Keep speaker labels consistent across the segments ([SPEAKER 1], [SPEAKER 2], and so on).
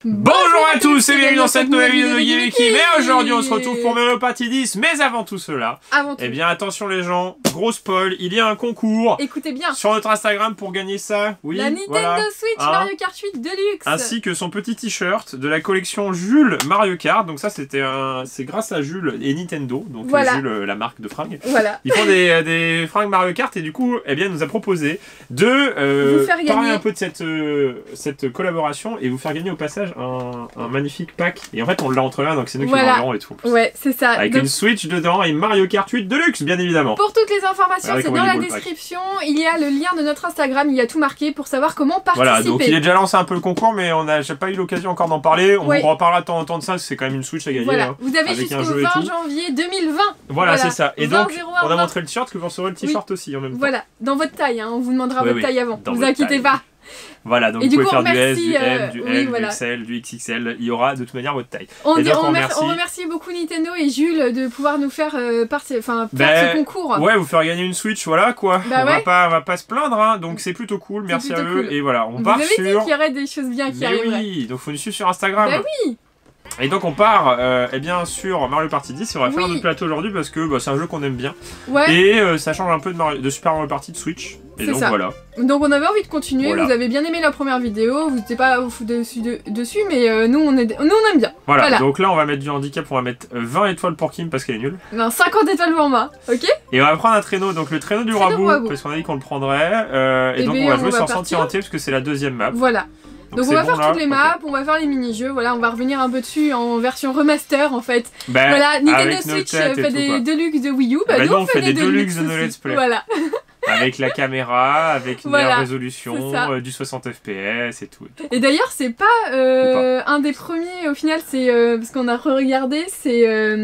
[SPEAKER 1] Bonjour à tous et bienvenue dans cette nouvelle vidéo de Gimmicky. Mais aujourd'hui on se retrouve pour Mario Party 10. Mais avant tout cela, eh bien attention les gens, gros spoil, il y a un concours.
[SPEAKER 2] Écoutez bien.
[SPEAKER 1] Sur notre Instagram pour gagner ça. Oui,
[SPEAKER 2] la Nintendo Switch Mario Kart 8 Deluxe.
[SPEAKER 1] Ainsi que son petit t-shirt de la collection Jules Mario Kart. Donc ça c'est grâce à Jules et Nintendo. Donc voilà. Jules, la marque de fringues.
[SPEAKER 2] Voilà.
[SPEAKER 1] Ils font des fringues Mario Kart et du coup, eh bien, il nous a proposé de
[SPEAKER 2] vous faire
[SPEAKER 1] parler
[SPEAKER 2] gagner
[SPEAKER 1] un peu de cette collaboration et vous faire gagner au passage un magnifique pack. Et en fait, on l'a entre mains, donc c'est nous qui l'enverrons et tout.
[SPEAKER 2] Ouais, c'est ça.
[SPEAKER 1] Avec une Switch dedans et Mario Kart 8 Deluxe, bien évidemment.
[SPEAKER 2] Pour toutes les informations, c'est dans la description. Il y a le lien de notre Instagram, il y a tout marqué pour savoir comment participer.
[SPEAKER 1] Voilà, donc il est déjà lancé un peu le concours, mais on n'a pas eu l'occasion encore d'en parler. On vous reparlera de temps en temps de ça, c'est quand même une Switch à gagner.
[SPEAKER 2] Voilà,
[SPEAKER 1] hein,
[SPEAKER 2] vous avez jusqu'au 20 janvier 2020.
[SPEAKER 1] Voilà, c'est ça. Et donc, on a montré le t-shirt, que vous recevrez le t-shirt aussi en même temps.
[SPEAKER 2] Voilà, dans votre taille, hein. On vous demandera votre taille avant. Ne vous inquiétez pas.
[SPEAKER 1] Voilà, donc vous pouvez faire du S, du M, du L, du XL, du XXL, il y aura de toute manière votre taille.
[SPEAKER 2] On remercie beaucoup Nintendo et Jules de pouvoir nous faire faire ce concours.
[SPEAKER 1] Ouais, vous faire gagner une Switch, voilà quoi. On va pas se plaindre, hein, donc c'est plutôt cool, merci à eux. Et voilà, on part sur...
[SPEAKER 2] Vous avez dit qu'il y aurait des choses bien qui arriveraient.
[SPEAKER 1] Oui, donc faut nous suivre sur Instagram.
[SPEAKER 2] Bah oui.
[SPEAKER 1] Et donc on part eh bien sur Mario Party 10 et on va faire notre plateau aujourd'hui parce que c'est un jeu qu'on aime bien.
[SPEAKER 2] Ouais.
[SPEAKER 1] Et ça change un peu de Super Mario Party de Switch. Et donc voilà.
[SPEAKER 2] Donc on avait envie de continuer, vous avez bien aimé la première vidéo, vous n'étiez pas fou dessus, mais nous on aime bien.
[SPEAKER 1] Voilà, donc là on va mettre du handicap, on va mettre 20 étoiles pour Kim parce qu'elle est nulle.
[SPEAKER 2] Non, 50 étoiles pour moi, ok.
[SPEAKER 1] Et on va prendre un traîneau, donc le traîneau du Rabou, parce qu'on a dit qu'on le prendrait. Et donc on va jouer sur Sentier entier parce que c'est la deuxième map.
[SPEAKER 2] Voilà. Donc on va faire toutes les maps, on va faire les mini-jeux, voilà, on va revenir un peu dessus en version remaster en fait. Voilà, Nintendo Switch fait des Deluxe de Wii U,
[SPEAKER 1] nous on fait des Deluxe de nos Let's Play.
[SPEAKER 2] Voilà.
[SPEAKER 1] Avec la caméra, avec une meilleure résolution, du 60 FPS et tout.
[SPEAKER 2] Et d'ailleurs c'est pas un des premiers au final, c'est parce qu'on a regardé, c'est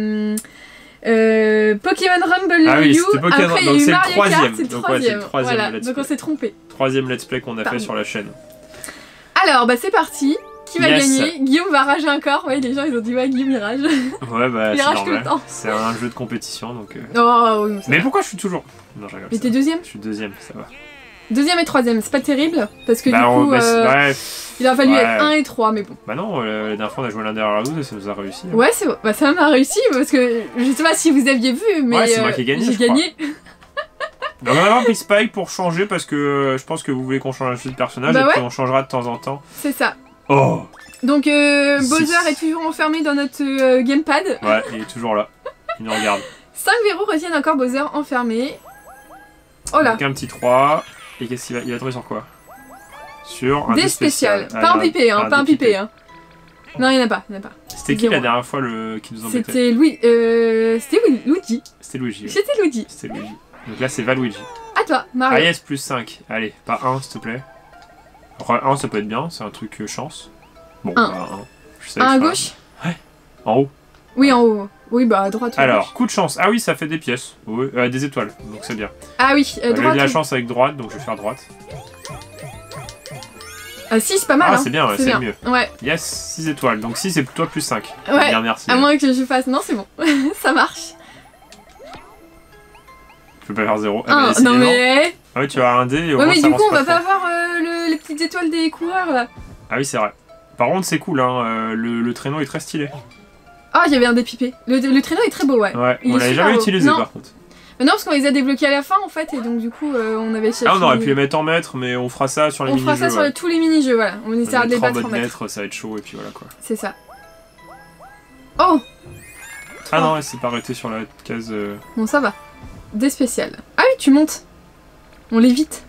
[SPEAKER 2] Pokémon Rumble Wii U, après il y a eu Mario Kart, c'est le troisième. Voilà, donc on s'est trompé.
[SPEAKER 1] Troisième Let's Play qu'on a fait sur la chaîne.
[SPEAKER 2] Alors, c'est parti. Qui va gagner? Guillaume va rager encore. Ouais, les gens ils ont dit ouais, Guillaume il rage.
[SPEAKER 1] Ouais, bah
[SPEAKER 2] il rage tout le temps.
[SPEAKER 1] C'est un jeu de compétition donc.
[SPEAKER 2] Oh, oui,
[SPEAKER 1] mais pourquoi je suis toujours. Non, je rigole.
[SPEAKER 2] Mais t'es deuxième?
[SPEAKER 1] Je suis deuxième, ça va.
[SPEAKER 2] Deuxième et troisième, c'est pas terrible parce que du coup, il a fallu être 1 et 3, mais bon.
[SPEAKER 1] Bah non, la dernière fois on a joué l'un derrière l'autre et ça nous a réussi. Hein.
[SPEAKER 2] Ouais, ça m'a réussi parce que je sais pas si vous aviez vu, mais
[SPEAKER 1] c'est moi qui ai gagné.
[SPEAKER 2] J'ai gagné.
[SPEAKER 1] Donc on va pris Spike pour changer parce que je pense que vous voulez qu'on change de personnage et puis on changera de temps en temps.
[SPEAKER 2] C'est ça.
[SPEAKER 1] Oh.
[SPEAKER 2] Donc Bowser est toujours enfermé dans notre gamepad.
[SPEAKER 1] Ouais, il est toujours là. Il nous regarde.
[SPEAKER 2] 5 verrous retiennent encore Bowser enfermé. Oh là.
[SPEAKER 1] Donc un petit 3. Et qu'est-ce qu'il va... Il va tomber sur quoi? Sur un
[SPEAKER 2] des spéciales. Pas un pipé, hein. Pas un pipé, hein. Non, il n'y en a pas.
[SPEAKER 1] C'était qui la dernière fois qui nous embêtait?
[SPEAKER 2] C'était Luigi.
[SPEAKER 1] C'était Luigi.
[SPEAKER 2] C'était Luigi.
[SPEAKER 1] C'était Luigi. Donc là c'est Valuigi.
[SPEAKER 2] À toi, Mario.
[SPEAKER 1] Ah yes, plus 5. Allez, pas 1 s'il te plaît. 1 ça peut être bien, c'est un truc chance. Bon, 1. Je sais,
[SPEAKER 2] à gauche?
[SPEAKER 1] Ouais. En haut?
[SPEAKER 2] Oui, en haut. Oui, bah à droite.
[SPEAKER 1] Alors, coup de chance. Ah oui, ça fait des pièces. Oui, des étoiles, donc c'est bien.
[SPEAKER 2] Ah oui, droite.
[SPEAKER 1] J'ai de la chance avec droite, donc je vais faire droite.
[SPEAKER 2] Ah si, c'est pas mal.
[SPEAKER 1] Ah, c'est bien, c'est mieux.
[SPEAKER 2] Ouais.
[SPEAKER 1] Yes, 6 étoiles. Donc 6 et toi plus 5.
[SPEAKER 2] Ouais.
[SPEAKER 1] Bien, merci.
[SPEAKER 2] À moins que je fasse. Non, c'est bon. Ça marche.
[SPEAKER 1] Tu peux pas faire 0.
[SPEAKER 2] Non mais.
[SPEAKER 1] Ah oui, tu as un dé et au
[SPEAKER 2] moins
[SPEAKER 1] mais
[SPEAKER 2] du coup, on va pas avoir les petites étoiles des coureurs là.
[SPEAKER 1] Ah oui, c'est vrai. Par contre, c'est cool, hein. Le traîneau est très stylé.
[SPEAKER 2] Ah, il y avait un dépipé. Le traîneau est très beau, ouais.
[SPEAKER 1] Ouais, on l'avait jamais utilisé par contre.
[SPEAKER 2] Mais non, parce qu'on les a débloqués à la fin en fait, et donc du coup, on avait cherché.
[SPEAKER 1] Ah, on aurait pu les mettre en maître, mais on fera ça sur les mini-jeux.
[SPEAKER 2] On fera ça sur tous les mini-jeux, voilà. On essaiera de les battre en maître.
[SPEAKER 1] Ça va être chaud, et puis voilà quoi.
[SPEAKER 2] C'est ça. Oh!
[SPEAKER 1] Ah non, elle s'est pas arrêtée sur la case.
[SPEAKER 2] Bon, ça va. Des spéciales. Ah oui, tu montes. On l'évite.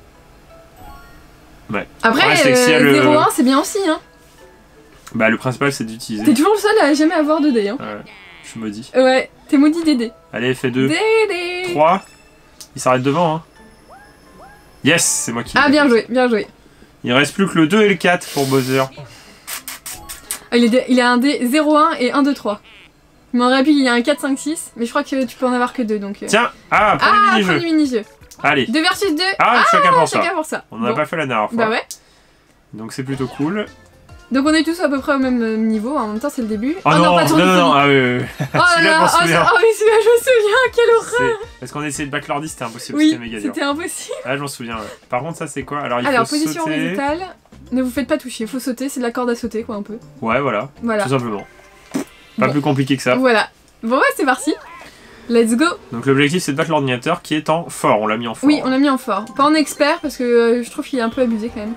[SPEAKER 1] Ouais.
[SPEAKER 2] Après, 0-1, c'est bien aussi, hein.
[SPEAKER 1] Bah, le principal, c'est d'utiliser.
[SPEAKER 2] T'es toujours le seul à jamais avoir de dés, hein.
[SPEAKER 1] Ouais, je suis maudit.
[SPEAKER 2] Ouais, t'es maudit des dés.
[SPEAKER 1] Allez, fais 2.
[SPEAKER 2] Dédé.
[SPEAKER 1] 3. Il s'arrête devant, hein. Yes, c'est moi qui.
[SPEAKER 2] Ah, bien joué, bien joué.
[SPEAKER 1] Il reste plus que le 2 et le 4 pour Bowser.
[SPEAKER 2] Ah, il a un dé 0-1 et 1-2-3. Il m'en rappelle qu'il y a un 4-5-6, mais je crois que tu peux en avoir que 2 donc.
[SPEAKER 1] Tiens, premier mini-jeu.
[SPEAKER 2] Allez. 2 versus 2.
[SPEAKER 1] Ah, chacun pour ça. On en a pas fait la dernière fois.
[SPEAKER 2] Bah ouais.
[SPEAKER 1] Donc c'est plutôt cool.
[SPEAKER 2] Donc on est tous à peu près au même niveau, en même temps c'est le début.
[SPEAKER 1] Oh non, pas non, ah oui.
[SPEAKER 2] Oh là, oh oui, celui-là je me souviens, quelle horreur.
[SPEAKER 1] Parce qu'on essayait de battre l'ordi, c'était impossible,
[SPEAKER 2] oui,
[SPEAKER 1] c'était méga dur.
[SPEAKER 2] C'était impossible.
[SPEAKER 1] Ah, je m'en souviens, ouais. Par contre, ça c'est quoi? Alors,
[SPEAKER 2] position horizontale. Ne vous faites pas toucher, faut sauter, c'est de la corde à sauter quoi un peu.
[SPEAKER 1] Ouais, voilà. Tout simplement. Pas plus compliqué que ça.
[SPEAKER 2] Voilà. Bon, ouais, c'est parti. Let's go.
[SPEAKER 1] Donc l'objectif c'est de battre l'ordinateur qui est en fort, on l'a mis en fort.
[SPEAKER 2] Oui, on l'a mis en fort. Pas en expert parce que je trouve qu'il est un peu abusé quand même.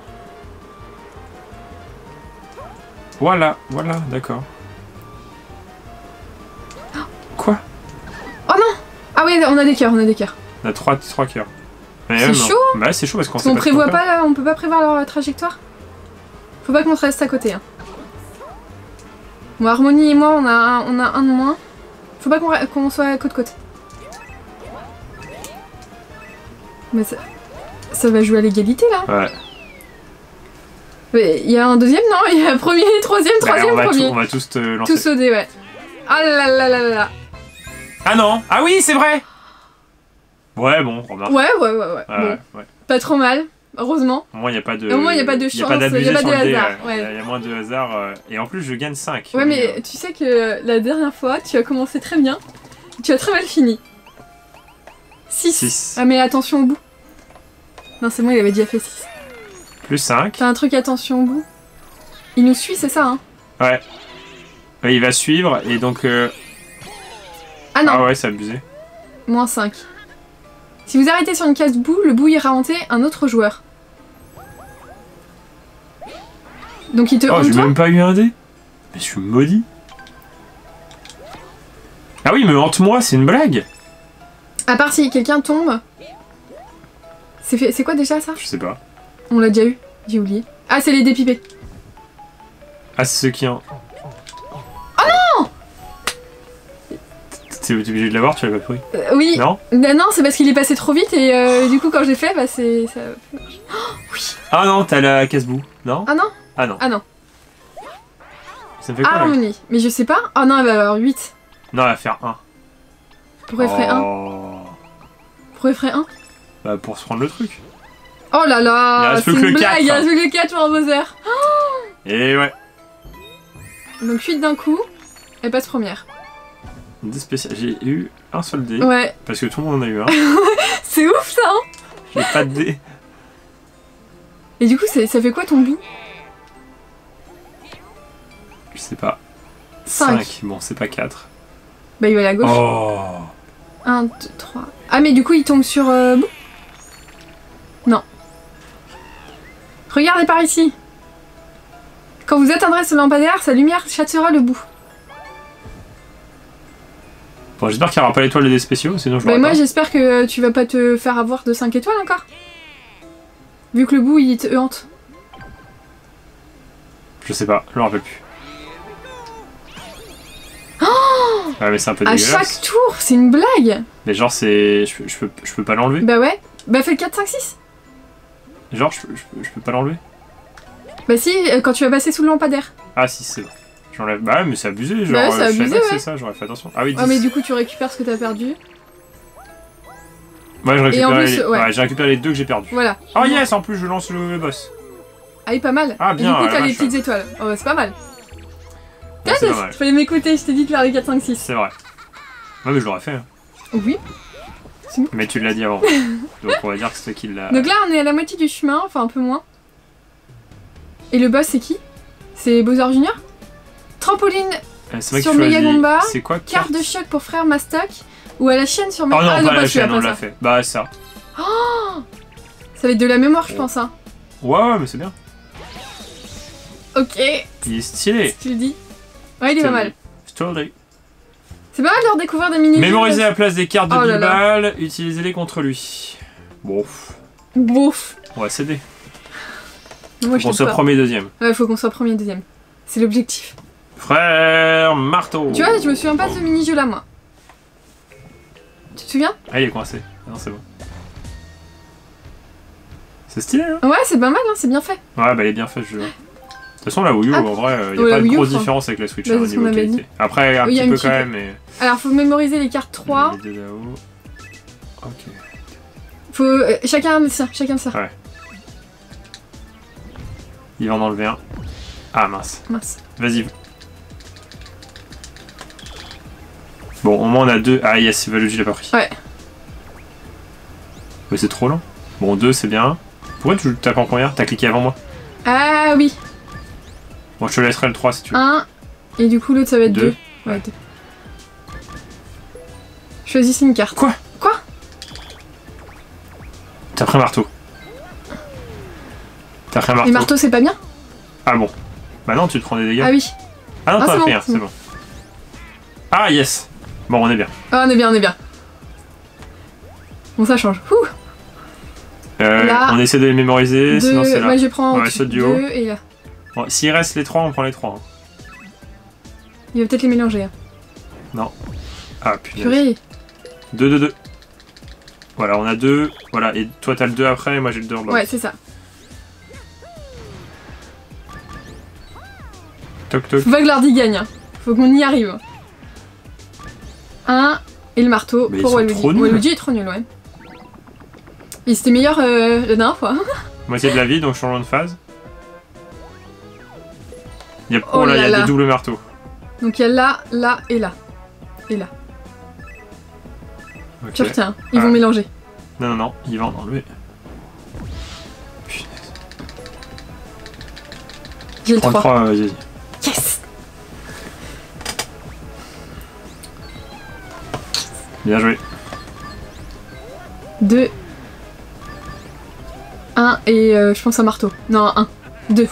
[SPEAKER 1] Voilà, d'accord. Quoi?
[SPEAKER 2] Oh non! Ah oui, on a des cœurs,
[SPEAKER 1] On a 3 cœurs.
[SPEAKER 2] C'est chaud!
[SPEAKER 1] Bah c'est chaud parce qu'on sait
[SPEAKER 2] pas.
[SPEAKER 1] On
[SPEAKER 2] prévoit pas là, on peut pas prévoir leur trajectoire. Faut pas qu'on reste à côté. Hein. Bon, Harmonie et moi, on a un de moins. Faut pas qu'on soit côte-côte. Mais ça va jouer à l'égalité là.
[SPEAKER 1] Ouais.
[SPEAKER 2] Mais il y a un deuxième, non? Il y a un premier, troisième, premier.
[SPEAKER 1] On va tous te lancer.
[SPEAKER 2] Tous au dé, ouais. Ah là là là là.
[SPEAKER 1] Ah non! Ah oui, c'est vrai! Ouais, bon, remarque.
[SPEAKER 2] Ouais. Bon. Pas trop mal, heureusement.
[SPEAKER 1] Au moins, il n'y a pas de
[SPEAKER 2] chance, il n'y a pas de hasard.
[SPEAKER 1] Il y a moins de hasard. Et en plus, je gagne 5.
[SPEAKER 2] Ouais, mais tu sais que la dernière fois, tu as commencé très bien. Tu as très mal fini. 6. Ah, mais attention au bout. Non, c'est bon, il avait déjà fait 6.
[SPEAKER 1] Plus 5.
[SPEAKER 2] T'as un truc, attention au bout. Il nous suit, c'est ça, hein?
[SPEAKER 1] Ouais. Ouais, il va suivre, et donc...
[SPEAKER 2] Ah non.
[SPEAKER 1] Ah ouais, c'est abusé.
[SPEAKER 2] Moins 5. Si vous arrêtez sur une case bout, le bout ira hanter un autre joueur. Donc il te hante.
[SPEAKER 1] Oh, j'ai même pas eu un dé. Mais je suis maudit. Ah oui, mais hante moi, c'est une blague.
[SPEAKER 2] À part si quelqu'un tombe. C'est quoi déjà ça?
[SPEAKER 1] Je sais pas.
[SPEAKER 2] On l'a déjà eu, j'ai oublié. Ah, c'est les dépipés.
[SPEAKER 1] Ah, c'est ceux qui ont...
[SPEAKER 2] Oh non!
[SPEAKER 1] T'es obligé de l'avoir, tu l'as pas pris?
[SPEAKER 2] Oui.
[SPEAKER 1] Non?
[SPEAKER 2] Non, c'est parce qu'il est passé trop vite et du coup quand j'ai fait, bah c'est... Ça... Oh, oui.
[SPEAKER 1] Ah non, t'as la casse-boue. Non?
[SPEAKER 2] Ah non?
[SPEAKER 1] Ah non.
[SPEAKER 2] Ah non.
[SPEAKER 1] Ça me fait quoi?
[SPEAKER 2] Harmonie. Mais je sais pas. Ah non, elle va avoir 8.
[SPEAKER 1] Non, elle va faire 1.
[SPEAKER 2] Pourquoi elle ferait 1? Pourquoi elle ferait 1?
[SPEAKER 1] Bah pour se prendre le truc.
[SPEAKER 2] Oh là là, c'est une blague, il reste plus que 4 pour Bowser.
[SPEAKER 1] Et ouais.
[SPEAKER 2] Donc 8 d'un coup, elle passe première.
[SPEAKER 1] Dé spécial. J'ai eu un seul dé.
[SPEAKER 2] Ouais.
[SPEAKER 1] Parce que tout le monde en a eu un.
[SPEAKER 2] C'est ouf ça, hein.
[SPEAKER 1] J'ai pas de dé.
[SPEAKER 2] Et du coup, ça fait quoi ton bout?
[SPEAKER 1] Je sais pas.
[SPEAKER 2] 5.
[SPEAKER 1] Bon, c'est pas 4.
[SPEAKER 2] Bah il va à la gauche.
[SPEAKER 1] Oh.
[SPEAKER 2] 1, 2, 3. Ah mais du coup il tombe sur bout? Non. Regardez par ici. Quand vous atteindrez ce lampadaire, sa lumière chassera le bout.
[SPEAKER 1] Bon, j'espère qu'il n'y aura pas l'étoile des spéciaux, sinon je l'aurai
[SPEAKER 2] moi
[SPEAKER 1] pas.
[SPEAKER 2] j'espère que tu vas pas te faire avoir de 5 étoiles encore. Vu que le bout il te hante.
[SPEAKER 1] Je sais pas, je me rappelle plus.
[SPEAKER 2] Oh,
[SPEAKER 1] ouais, mais c'est un peu
[SPEAKER 2] à
[SPEAKER 1] dégueulasse.
[SPEAKER 2] chaque tour, c'est une blague.
[SPEAKER 1] Mais genre c'est... Je peux pas l'enlever.
[SPEAKER 2] Bah ouais. Bah fais le 4, 5, 6.
[SPEAKER 1] Genre je peux pas l'enlever.
[SPEAKER 2] Bah si, quand tu vas passer sous le lampadaire.
[SPEAKER 1] Ah si, c'est bon. J'enlève. Bah ouais, mais c'est abusé, genre.
[SPEAKER 2] Bah ouais, c'est abusé, ouais.
[SPEAKER 1] C'est ça, j'aurais fait attention. Ah oui, 10.
[SPEAKER 2] Ouais, mais du coup tu récupères ce que t'as perdu.
[SPEAKER 1] Ouais, je récupère
[SPEAKER 2] plus,
[SPEAKER 1] ouais, j'ai récupéré les 2 que j'ai perdus.
[SPEAKER 2] Voilà.
[SPEAKER 1] Oh yes, en plus je lance le boss.
[SPEAKER 2] Ah oui, pas mal.
[SPEAKER 1] Ah bien.
[SPEAKER 2] Et du coup t'as les petites étoiles. Oh bah c'est pas mal.
[SPEAKER 1] Bon, c'est pas mal.
[SPEAKER 2] Fallait m'écouter, je t'ai dit de faire les 4, 5, 6.
[SPEAKER 1] C'est vrai. Ouais, mais je l'aurais fait. Hein.
[SPEAKER 2] Oui.
[SPEAKER 1] Mais tu l'as dit avant. Donc on va dire que c'est toi qui l'a...
[SPEAKER 2] Donc là on est à la moitié du chemin, enfin un peu moins. Et le boss c'est qui? C'est Bowser Jr. Trampoline sur Mega Bomba.
[SPEAKER 1] C'est quoi?
[SPEAKER 2] Carte de choc pour frère Mastoc. Ou à la chaîne sur Mega...
[SPEAKER 1] Oh non, pas à la chaîne, on l'a fait. Bah ça.
[SPEAKER 2] Oh, ça va être de la mémoire je pense hein.
[SPEAKER 1] Ouais, mais c'est bien.
[SPEAKER 2] Ok.
[SPEAKER 1] Il est stylé.
[SPEAKER 2] Tu le dis. Ouais, il est pas mal.
[SPEAKER 1] Stylé.
[SPEAKER 2] C'est pas mal de redécouvrir des mini-jeux.
[SPEAKER 1] Mémoriser la place des cartes de Bilbal, utilisez-les contre lui. Bof.
[SPEAKER 2] Bof.
[SPEAKER 1] On va céder.
[SPEAKER 2] Faut
[SPEAKER 1] qu'on soit premier, deuxième.
[SPEAKER 2] Ouais, faut qu'on soit premier, deuxième. C'est l'objectif.
[SPEAKER 1] Frère marteau.
[SPEAKER 2] Tu vois, je me souviens pas de ce mini-jeu là, moi. Tu te souviens?
[SPEAKER 1] Ah, il est coincé. Ah, non, c'est bon. C'est stylé, hein?
[SPEAKER 2] Ouais, c'est pas mal, hein, c'est bien fait.
[SPEAKER 1] Ouais, bah il est bien fait ce jeu. De toute façon, la Wii U, en vrai, il n'y a pas de grosse différence avec la Switch au niveau qualité. Après, un petit peu quand même, mais...
[SPEAKER 2] Alors, faut mémoriser les cartes 3.
[SPEAKER 1] Les deux là-haut. Ok.
[SPEAKER 2] Faut... chacun de ça.
[SPEAKER 1] Ouais. Il va en enlever un. Ah, mince. Vas-y. Bon, au moins on a 2. Ah, yes, Valuigi l'a pas pris.
[SPEAKER 2] Ouais.
[SPEAKER 1] Mais c'est trop lent. Bon, 2, c'est bien. Pourquoi tu tapes en combien? T'as cliqué avant moi?
[SPEAKER 2] Ah oui.
[SPEAKER 1] Bon, je te laisserai le 3 si tu veux.
[SPEAKER 2] 1. Et du coup, l'autre, ça va être 2. Ouais, 2. Choisissez une carte.
[SPEAKER 1] Quoi?
[SPEAKER 2] Quoi?
[SPEAKER 1] T'as pris un marteau. T'as pris un marteau.
[SPEAKER 2] Et marteau, c'est pas bien?
[SPEAKER 1] Ah bon. Bah non, tu te prends des dégâts.
[SPEAKER 2] Ah oui.
[SPEAKER 1] Ah non, t'as pris un,
[SPEAKER 2] c'est
[SPEAKER 1] c'est bon. Ah yes. Bon, on est bien.
[SPEAKER 2] Ah, on est bien, on est bien. Bon, ça change. Ouh. Là,
[SPEAKER 1] on essaie de les mémoriser, sinon c'est là.
[SPEAKER 2] Moi, je prends
[SPEAKER 1] ouais, saute du haut.
[SPEAKER 2] 2 et là.
[SPEAKER 1] Bon, s'il reste les 3, on prend les 3. Hein.
[SPEAKER 2] Il va peut-être les mélanger. Hein.
[SPEAKER 1] Non. Ah putain.
[SPEAKER 2] Purée.
[SPEAKER 1] 2, 2, 2. Voilà, on a 2. Voilà, et toi t'as le 2 après, et moi j'ai le 2 en bas.
[SPEAKER 2] Ouais, c'est ça.
[SPEAKER 1] Toc toc.
[SPEAKER 2] Faut pas que l'ordi gagne. Hein. Faut qu'on y arrive. 1 et le marteau
[SPEAKER 1] mais
[SPEAKER 2] pour Waluigi. Waluigi est trop nul, ouais. Et c'était meilleur la dernière fois.
[SPEAKER 1] Moitié de la vie, donc changeons de phase. Il y a,
[SPEAKER 2] oh là,
[SPEAKER 1] il y a des doubles marteaux.
[SPEAKER 2] Donc il y a là, là et là. Et là.
[SPEAKER 1] Okay.
[SPEAKER 2] Tu retiens, ils vont mélanger.
[SPEAKER 1] Non, non, non, ils vont en enlever. Punaise.
[SPEAKER 2] J'ai le 3.
[SPEAKER 1] 3, vas-y.
[SPEAKER 2] Yes.
[SPEAKER 1] Bien joué.
[SPEAKER 2] 2. 1 et je pense un marteau. Non, 1. 2.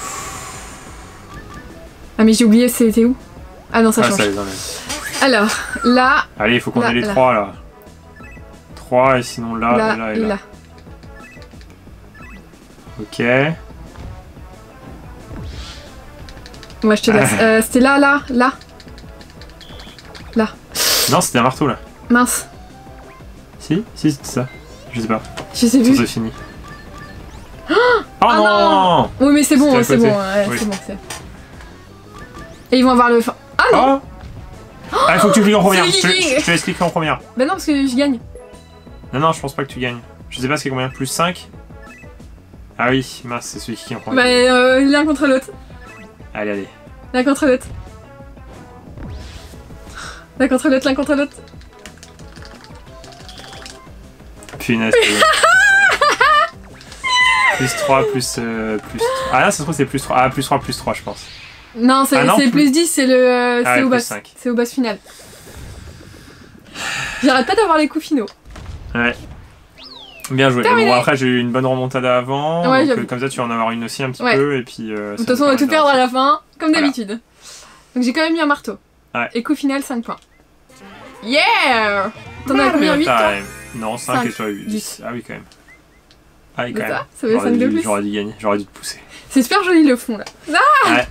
[SPEAKER 2] Ah mais j'ai oublié, c'était où? Ah non, ça change.
[SPEAKER 1] Ça les enlève.
[SPEAKER 2] Alors, là...
[SPEAKER 1] Allez, il faut qu'on ait les 3 là. 3 et sinon là, là et là. Ok.
[SPEAKER 2] Moi je te laisse. C'était là, là, là. Là.
[SPEAKER 1] Non, c'était un marteau là.
[SPEAKER 2] Mince.
[SPEAKER 1] Si, si, c'était ça. Je sais pas.
[SPEAKER 2] Je sais plus.
[SPEAKER 1] C'est fini. Oh non,
[SPEAKER 2] oui, mais c'est bon, c'est bon. Ouais,
[SPEAKER 1] oui.
[SPEAKER 2] C'est bon, c'est... Et ils vont avoir le... Ah non.
[SPEAKER 1] Ah, il faut que tu cliques en première. Je te laisse cliquer en première.
[SPEAKER 2] Bah non, parce que je gagne.
[SPEAKER 1] Non, non, je pense pas que tu gagnes. Je sais pas c'est combien. Plus 5. Ah oui, mince, c'est celui qui clique en premier.
[SPEAKER 2] Bah l'un contre l'autre.
[SPEAKER 1] Allez, allez.
[SPEAKER 2] L'un contre l'autre. L'un contre l'autre, l'un contre l'autre.
[SPEAKER 1] Punaise. Plus 3, plus... Ah là, ça se trouve c'est plus 3. Ah, plus 3, plus 3, je pense.
[SPEAKER 2] Non, c'est plus 10, c'est le... c'est au boss. C'est au boss final. J'arrête pas d'avoir les coups finaux.
[SPEAKER 1] Ouais. Bien joué. Bon, après, j'ai eu une bonne remontada avant.
[SPEAKER 2] Ouais,
[SPEAKER 1] donc, comme ça, tu vas en avoir une aussi un petit peu. Et puis,
[SPEAKER 2] de toute façon, on va tout perdre à la fin, comme d'habitude. Donc j'ai quand même mis un marteau.
[SPEAKER 1] Ouais.
[SPEAKER 2] Et coup final, 5 points. Yeah! T'en as combien? 8 toi?
[SPEAKER 1] Non, 5 et toi 8. 10. Ah oui, quand même. Ah oui, quand même.
[SPEAKER 2] Ça fait 5 de plus.
[SPEAKER 1] J'aurais dû gagner, j'aurais dû te pousser.
[SPEAKER 2] C'est super joli le fond là. Ah
[SPEAKER 1] ouais.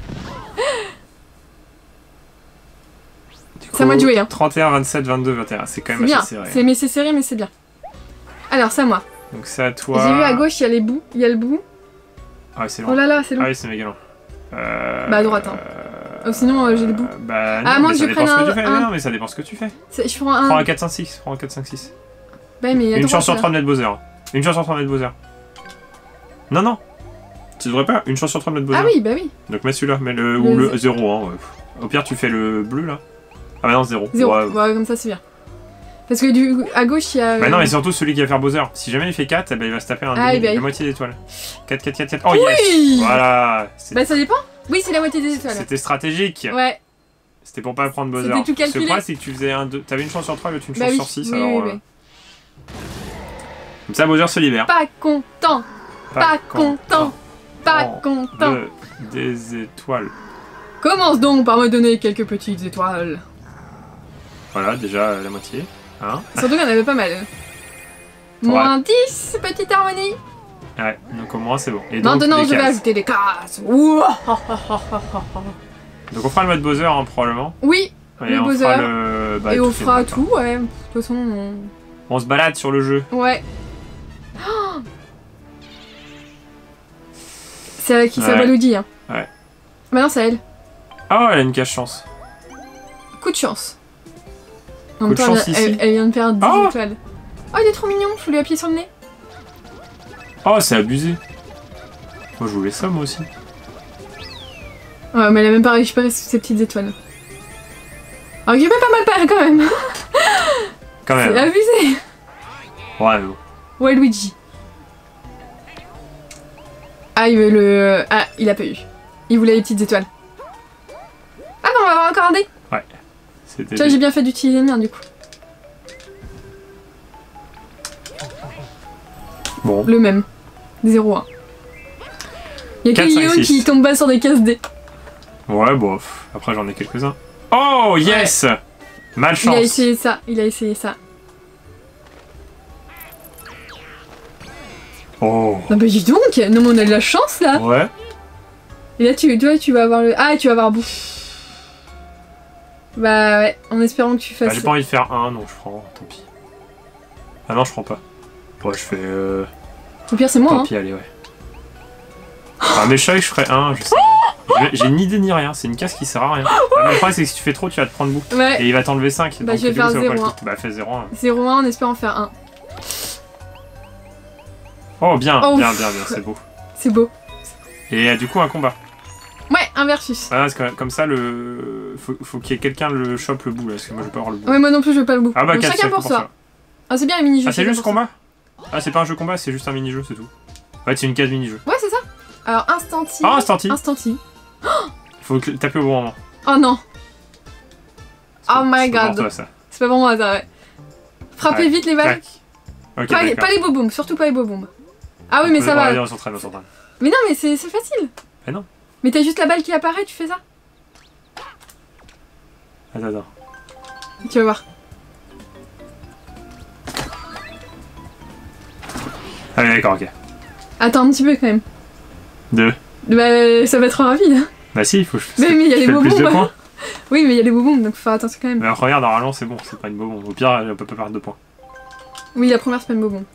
[SPEAKER 2] C'est à moi de jouer. Hein.
[SPEAKER 1] 31, 27, 22, 21. C'est quand même assez serré.
[SPEAKER 2] Mais c'est serré, mais c'est bien. Alors, c'est à moi.
[SPEAKER 1] Donc c'est à toi.
[SPEAKER 2] J'ai vu à gauche, il y a les bouts. Il y a le bout.
[SPEAKER 1] Ah ouais, c'est long.
[SPEAKER 2] Oh là là, c'est long.
[SPEAKER 1] Ah oui, c'est méga long.
[SPEAKER 2] Bah à droite. Hein. Oh, sinon, j'ai le bout.
[SPEAKER 1] Bah non,
[SPEAKER 2] ah, moi,
[SPEAKER 1] ça dépend ce que tu fais. Non, mais ça dépend ce que tu fais.
[SPEAKER 2] Je prends un.
[SPEAKER 1] Prends un 4, 5, 6. Prends un 4, 5, 6.
[SPEAKER 2] Bah, mais
[SPEAKER 1] une chance sur 3 de mettre Bowser. Une chance sur 3 de mettre Bowser. Non, non. Tu devrais pas. Une chance sur 3 de mettre Bowser.
[SPEAKER 2] Ah oui, bah oui.
[SPEAKER 1] Donc mets celui-là. Ou le 0. Hein, ouais. Au pire, tu fais le bleu là. Ah bah non, 0.
[SPEAKER 2] 0. Ouais, comme ça, c'est bien. Parce que du à gauche, il y a...
[SPEAKER 1] Bah non, mais surtout celui qui va faire Bowser. Si jamais il fait 4, eh ben, il va se taper la moitié d'étoiles. 4, 4, 4, 4. Oh
[SPEAKER 2] oui
[SPEAKER 1] yes. Voilà.
[SPEAKER 2] Bah ça dépend. Oui, c'est la moitié des étoiles.
[SPEAKER 1] C'était stratégique.
[SPEAKER 2] Ouais.
[SPEAKER 1] C'était pour pas prendre Bowser.
[SPEAKER 2] C'était tout calculé.
[SPEAKER 1] Ce point, c'est que tu faisais un 2. T'avais une chance sur 3 et l'autre une chance
[SPEAKER 2] oui.
[SPEAKER 1] sur 6.
[SPEAKER 2] Oui,
[SPEAKER 1] alors,
[SPEAKER 2] oui.
[SPEAKER 1] Comme ça, Bowser se libère.
[SPEAKER 2] Pas content. Pas content. Pas content.
[SPEAKER 1] Des étoiles.
[SPEAKER 2] Commence donc par me donner quelques petites étoiles.
[SPEAKER 1] Voilà, déjà la moitié. Hein.
[SPEAKER 2] Surtout qu'il y en avait pas mal. Moins 10, petite harmonie.
[SPEAKER 1] Ouais, donc au moins c'est bon. Et
[SPEAKER 2] maintenant je vais ajouter des cases.
[SPEAKER 1] Donc on fera le mode Bowser hein, probablement.
[SPEAKER 2] Oui,
[SPEAKER 1] et
[SPEAKER 2] le
[SPEAKER 1] on
[SPEAKER 2] Bowser.
[SPEAKER 1] Fera le...
[SPEAKER 2] et on fera tout, ouais. De toute façon,
[SPEAKER 1] on se balade sur le jeu.
[SPEAKER 2] Ouais. Oh c'est avec qui ça Waluigi, hein. Ouais. Maintenant c'est elle.
[SPEAKER 1] Ah, elle a une cache-chance.
[SPEAKER 2] Coup de chance. En
[SPEAKER 1] même
[SPEAKER 2] temps, elle vient de perdre 10 étoiles. Oh, il est trop mignon, je lui appuyer sur le nez.
[SPEAKER 1] Oh, c'est abusé. Moi, je voulais ça, moi aussi.
[SPEAKER 2] Ouais, mais elle a même pas récupéré ses petites étoiles. Alors, j'ai pas mal parlé quand même.
[SPEAKER 1] Quand même.
[SPEAKER 2] C'est abusé.
[SPEAKER 1] Ouais, bon.
[SPEAKER 2] Ouais, Luigi. Ah, il veut le... Ah, il a pas eu. Il voulait les petites étoiles. Ah non, on va avoir encore un dé.
[SPEAKER 1] Ouais.
[SPEAKER 2] Tu vois, j'ai bien fait d'utiliser le mien du coup.
[SPEAKER 1] Bon.
[SPEAKER 2] Le même. 0-1. Il y a que Guillaume qui tombe pas sur des cases dés.
[SPEAKER 1] Ouais, bof. Après, j'en ai quelques-uns. Oh, yes ouais. Malchance.
[SPEAKER 2] Il a essayé ça, il a essayé ça.
[SPEAKER 1] Oh.
[SPEAKER 2] Non bah dis donc, non mais on a de la chance là.
[SPEAKER 1] Ouais.
[SPEAKER 2] Et là tu vas avoir le... Ah, tu vas avoir un bout. Bah ouais, en espérant que tu fasses...
[SPEAKER 1] Bah, j'ai pas envie de faire un, donc je prends, tant pis. Ah non, je prends pas. Ouais, je fais...
[SPEAKER 2] Au pire c'est moi,
[SPEAKER 1] tant pis, allez, ouais. Ah, mais je savais que je ferais un, je sais. J'ai ni idée ni rien, c'est une case qui sert à rien. Le problème c'est que si tu fais trop, tu vas te prendre beaucoup.
[SPEAKER 2] Ouais.
[SPEAKER 1] Et il va t'enlever 5.
[SPEAKER 2] Bah, je vais faire 0-1.
[SPEAKER 1] Bah, fais 0-1.
[SPEAKER 2] 0-1 en espérant faire 1.
[SPEAKER 1] Oh, bien,
[SPEAKER 2] oh,
[SPEAKER 1] bien, c'est beau.
[SPEAKER 2] C'est beau.
[SPEAKER 1] Et du coup, un combat.
[SPEAKER 2] Ouais, un versus.
[SPEAKER 1] Ah, parce que comme ça, faut qu'il y ait quelqu'un le chope le bout là, parce que moi je veux pas avoir le bout.
[SPEAKER 2] Ouais, moi non plus je veux pas le bout.
[SPEAKER 1] Ah bah,
[SPEAKER 2] bon, chacun pour soi. Ah, c'est bien les mini-jeux.
[SPEAKER 1] Ah, c'est juste combat? Ah, c'est pas un jeu combat, c'est juste un mini-jeu, c'est tout. Ouais, c'est une case mini-jeu.
[SPEAKER 2] Ouais, c'est ça. Alors, instanti.
[SPEAKER 1] Ah, instanti.
[SPEAKER 2] Instanti.
[SPEAKER 1] Faut taper au bon moment.
[SPEAKER 2] Oh non. Oh my god. C'est pas pour moi ça, ouais. Frappez ouais, vite les balles. Okay, pas les bobombes, surtout pas les bobombes. Ah oui, mais ça va.
[SPEAKER 1] On s'entraîne.
[SPEAKER 2] Mais non, mais c'est facile.
[SPEAKER 1] Mais non.
[SPEAKER 2] Mais t'as juste la balle qui apparaît, tu fais ça.
[SPEAKER 1] Attends.
[SPEAKER 2] Tu vas voir.
[SPEAKER 1] Ah oui, d'accord, ok.
[SPEAKER 2] Attends un petit peu quand même.
[SPEAKER 1] 2.
[SPEAKER 2] Bah, ça va être rapide.
[SPEAKER 1] Bah si, il faut que je
[SPEAKER 2] fasse. Mais il y a les
[SPEAKER 1] bobombes. Plus de points.
[SPEAKER 2] Oui, mais il y a les bobombes, donc faut faire attention quand même.
[SPEAKER 1] Mais regarde, normalement c'est bon, c'est pas une bobombe. Au pire, on peut pas perdre 2 points.
[SPEAKER 2] Oui, la première c'est pas une bobombe.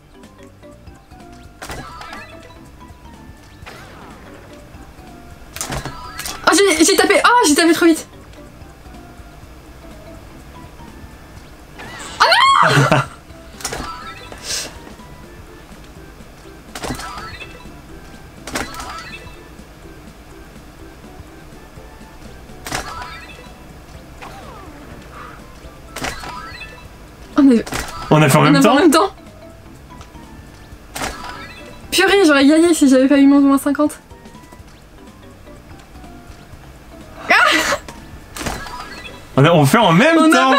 [SPEAKER 2] Oh, j'ai tapé. Oh, j'ai tapé trop vite. Oh non.
[SPEAKER 1] On a fait en même temps.
[SPEAKER 2] Purée, j'aurais gagné si j'avais pas eu mon moins 50. Ah,
[SPEAKER 1] on fait en même temps.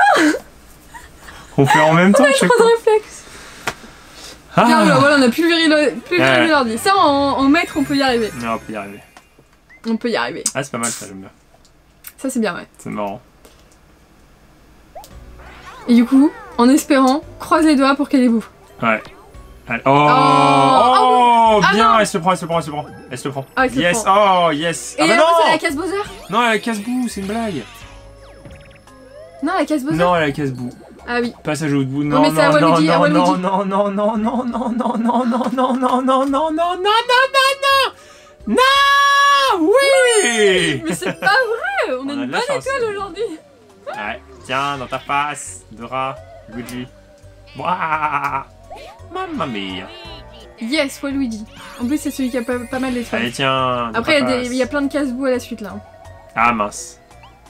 [SPEAKER 1] On fait en même temps.
[SPEAKER 2] On a trop de réflexes. Ah. Bien, voilà, on a pulvérisé l'ordi. Ça, en maître, on peut y arriver.
[SPEAKER 1] Non, on peut y arriver.
[SPEAKER 2] On peut y arriver.
[SPEAKER 1] Ah, c'est pas mal ça, j'aime bien.
[SPEAKER 2] Ça, c'est bien, ouais.
[SPEAKER 1] C'est marrant.
[SPEAKER 2] Et du coup, en espérant, croise les doigts pour qu'elle les bouffe.
[SPEAKER 1] Ouais. Oh, bien,
[SPEAKER 2] non.
[SPEAKER 1] Elle se le prend.
[SPEAKER 2] Ah,
[SPEAKER 1] yes, oh, yes.
[SPEAKER 2] Et
[SPEAKER 1] ah bah
[SPEAKER 2] non, c'est la case Bowser.
[SPEAKER 1] Non, elle a casse-bout, c'est une blague.
[SPEAKER 2] Non, la case Bowser.
[SPEAKER 1] Non, elle a casse-bout.
[SPEAKER 2] Ah oui.
[SPEAKER 1] Passage au bout. Non,
[SPEAKER 2] mais c'est à Waluigi,
[SPEAKER 1] non, oui.
[SPEAKER 2] Mais c'est pas vrai. On a une bonne école aujourd'hui.
[SPEAKER 1] Ouais. Tiens, dans ta face, Dora, Luigi. Wouah. Mamma mia.
[SPEAKER 2] Yes, Waluigi. En plus, c'est celui qui a pas mal d'étoiles.
[SPEAKER 1] Allez, tiens.
[SPEAKER 2] Après, il y a plein de casse-boue à la suite là.
[SPEAKER 1] Ah mince.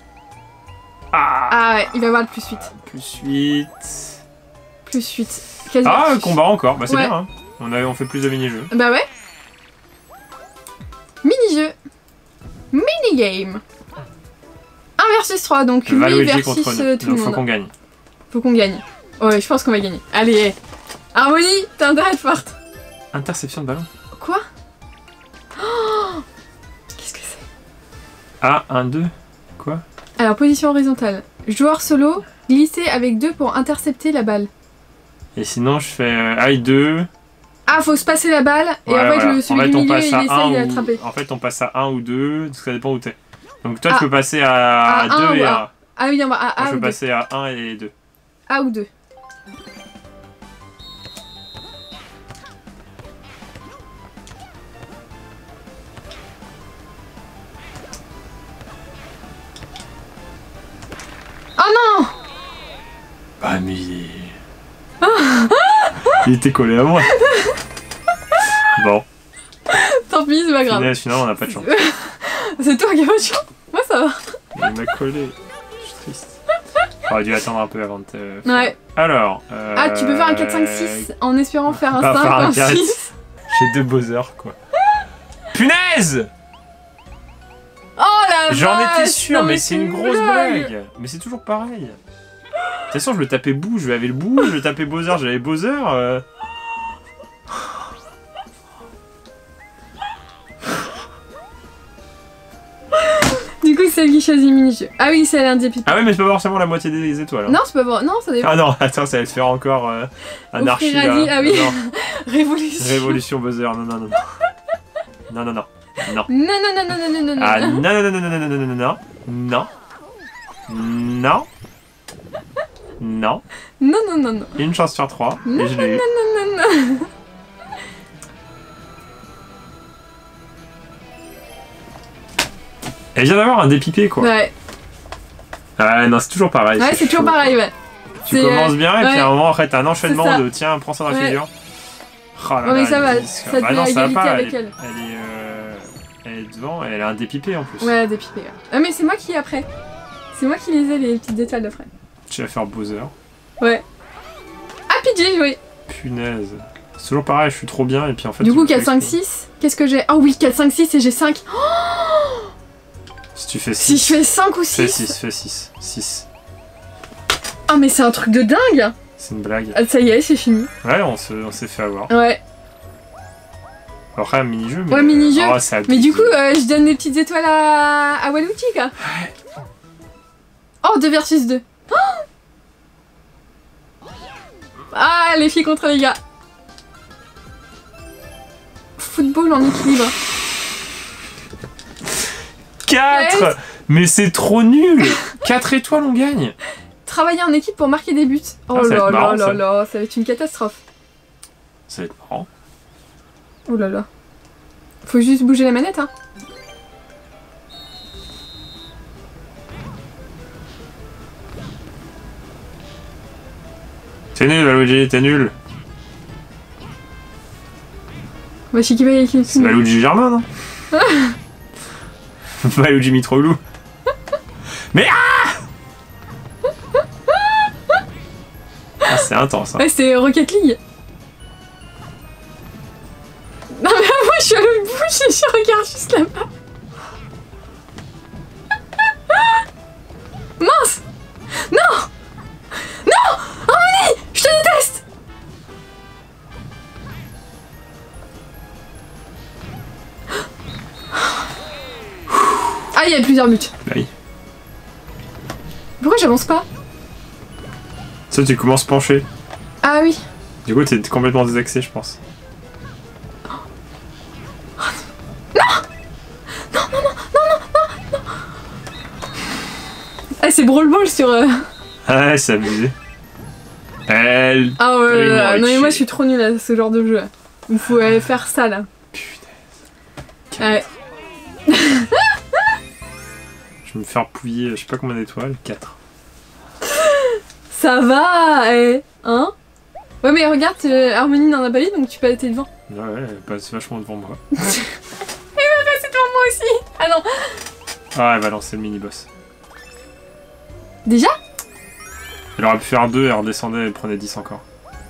[SPEAKER 2] Ah ouais, il va y avoir le plus 8. Plus 8.
[SPEAKER 1] Ah, combat encore. Bah, c'est bien, hein. On fait plus de mini-jeux.
[SPEAKER 2] Bah ouais. Mini-jeu. Mini-game. 1 versus 3, donc 8 versus tout le monde.
[SPEAKER 1] Faut qu'on gagne.
[SPEAKER 2] Faut qu'on gagne. Ouais, je pense qu'on va gagner. Allez. Harmonie, t'as intérêt à être forte.
[SPEAKER 1] Interception de ballon.
[SPEAKER 2] Quoi? Oh, qu'est-ce que c'est?
[SPEAKER 1] Ah, 1, 2. Quoi?
[SPEAKER 2] Alors, position horizontale. Joueur solo, glisser avec 2 pour intercepter la balle.
[SPEAKER 1] Et sinon, je fais I2.
[SPEAKER 2] Ah, faut se passer la balle, et en fait, celui du milieu, il essaye de l'attraper.
[SPEAKER 1] En fait, on passe à 1 ou 2, parce que ça dépend où t'es. Donc toi, tu peux passer à 2 et à...
[SPEAKER 2] Ah oui, non, à 1 ou 2.
[SPEAKER 1] Je peux passer à 1 et 2.
[SPEAKER 2] A ou 2. Oh non!
[SPEAKER 1] Bah mais... Il était collé à moi. Bon.
[SPEAKER 2] Tant pis, c'est pas grave.
[SPEAKER 1] Finalement, on n'a pas de chance.
[SPEAKER 2] C'est toi qui as pas de chance. Moi, ça va.
[SPEAKER 1] Il m'a collé. Je suis triste. J'aurais dû attendre un peu avant de te...
[SPEAKER 2] Ouais.
[SPEAKER 1] Alors...
[SPEAKER 2] Ah, tu peux faire un 4, 5, 6 en espérant faire un 5, un 6.
[SPEAKER 1] J'ai 2 Bowser, quoi. Punaise! J'en étais
[SPEAKER 2] vache,
[SPEAKER 1] sûr,
[SPEAKER 2] non,
[SPEAKER 1] mais c'est une grosse blague. Mais c'est toujours pareil. De toute façon, je le tapais Boo, je avais le Boo, je le tapais Bowser, j'avais Bowser.
[SPEAKER 2] Du coup, c'est elle qui choisit mini-jeu. Ah oui, c'est elle un dépit.
[SPEAKER 1] Ah oui, mais c'est pas forcément la moitié des étoiles. Hein.
[SPEAKER 2] Non, c'est pas vrai. Non, ça dépend.
[SPEAKER 1] Ah non, attends, ça va te faire encore anarchie là.
[SPEAKER 2] Ah oui.
[SPEAKER 1] Non.
[SPEAKER 2] Révolution.
[SPEAKER 1] Révolution Bowser, non, non, non. Non, non, non. Non.
[SPEAKER 2] Non, non, non, non, non, non, non.
[SPEAKER 1] Ah non, non, non, non, non, non, non, non, non. Non. Non. Non.
[SPEAKER 2] Non, non, non, non.
[SPEAKER 1] Une chance sur 3.
[SPEAKER 2] Non,
[SPEAKER 1] Et je l'ai eu.
[SPEAKER 2] non, non, non, non.
[SPEAKER 1] Elle vient d'avoir un dépipé quoi.
[SPEAKER 2] Ouais.
[SPEAKER 1] Ah non, c'est toujours pareil.
[SPEAKER 2] Ouais, c'est toujours
[SPEAKER 1] chaud.
[SPEAKER 2] pareil, ouais.
[SPEAKER 1] Tu commences bien et puis
[SPEAKER 2] ouais.
[SPEAKER 1] à un moment, en fait, t'as un enchaînement
[SPEAKER 2] ça.
[SPEAKER 1] de tiens, prends ça dans la
[SPEAKER 2] Ouais.
[SPEAKER 1] figure. Oh là
[SPEAKER 2] Ouais, mais
[SPEAKER 1] là,
[SPEAKER 2] ça va,
[SPEAKER 1] elle
[SPEAKER 2] ça
[SPEAKER 1] bah
[SPEAKER 2] te
[SPEAKER 1] non,
[SPEAKER 2] met à
[SPEAKER 1] ça va
[SPEAKER 2] égalité
[SPEAKER 1] pas.
[SPEAKER 2] avec
[SPEAKER 1] Elle est devant et elle a un dépipé en plus.
[SPEAKER 2] Ouais, dépipé. Ouais. Ah, mais c'est moi qui après. C'est moi qui les ai, les petites étoiles d'après.
[SPEAKER 1] Tu vas faire Bowser.
[SPEAKER 2] Ouais. Ah, PJ, oui.
[SPEAKER 1] Punaise. C'est toujours pareil, je suis trop bien et puis en fait.
[SPEAKER 2] Du coup,
[SPEAKER 1] tu me
[SPEAKER 2] 4,
[SPEAKER 1] fais
[SPEAKER 2] 5,
[SPEAKER 1] exploser.
[SPEAKER 2] 6. Qu'est-ce que j'ai? Oh oui, 4, 5, 6 et j'ai 5.
[SPEAKER 1] Si tu fais 6.
[SPEAKER 2] Si je fais 5 ou 6.
[SPEAKER 1] Fais 6, fais 6. 6.
[SPEAKER 2] Ah, mais c'est un truc de dingue.
[SPEAKER 1] C'est une blague.
[SPEAKER 2] Ah, ça y est, c'est fini.
[SPEAKER 1] Ouais, on s'est fait avoir.
[SPEAKER 2] Ouais.
[SPEAKER 1] Après, un mini-jeu, mais.
[SPEAKER 2] Ouais, mini-jeu.
[SPEAKER 1] Oh, ça
[SPEAKER 2] Mais du coup, je donne des petites étoiles à Waluigi, quoi.
[SPEAKER 1] Ouais.
[SPEAKER 2] Oh, 2 versus 2. Oh ah, les filles contre les gars. Football en équilibre.
[SPEAKER 1] 4. Mais c'est trop nul. 4 étoiles, on gagne.
[SPEAKER 2] Travailler en équipe pour marquer des buts. Oh
[SPEAKER 1] ça va
[SPEAKER 2] là
[SPEAKER 1] être marrant,
[SPEAKER 2] là
[SPEAKER 1] ça.
[SPEAKER 2] là là, ça va être une catastrophe.
[SPEAKER 1] Ça va être marrant.
[SPEAKER 2] Oh là là. Faut juste bouger la manette, hein.
[SPEAKER 1] T'es nul, Waluigi, t'es nul.
[SPEAKER 2] Bah, c'est qui va y aller.
[SPEAKER 1] C'est Waluigi Germain, non? Waluigi Mitroglou. Mais ah! Ah, c'est intense, hein.
[SPEAKER 2] Ouais, c'est Rocket League. Non, mais moi, je suis à l'autre bout, je regarde juste là-bas. Mince! Non! Non! Harmonie! Je te déteste! Ah, il y a plusieurs buts.
[SPEAKER 1] Bah oui.
[SPEAKER 2] Pourquoi j'avance pas?
[SPEAKER 1] Ça, tu commences penché.
[SPEAKER 2] Ah oui.
[SPEAKER 1] Du coup, t'es complètement désaxé, je pense.
[SPEAKER 2] Ah, c'est Brawl Ball sur...
[SPEAKER 1] Ah ouais, c'est abusé. Elle...
[SPEAKER 2] Ah ouais,
[SPEAKER 1] ils m'auraient
[SPEAKER 2] non mais moi
[SPEAKER 1] tué.
[SPEAKER 2] je suis trop nulle à ce genre de jeu. Il faut faire ça là.
[SPEAKER 1] Punaise.
[SPEAKER 2] Ouais.
[SPEAKER 1] Je vais me faire pouiller, je sais pas combien d'étoiles, 4.
[SPEAKER 2] Ça va, hein? Ouais mais regarde, Harmonie n'en a pas eu donc tu peux être devant.
[SPEAKER 1] Ouais, elle passe vachement devant moi.
[SPEAKER 2] Et bah c'est devant moi aussi. Ah non.
[SPEAKER 1] Ah, elle va lancer le mini-boss.
[SPEAKER 2] Déjà?
[SPEAKER 1] Elle aurait pu faire 2, elle redescendait et prenait 10 encore.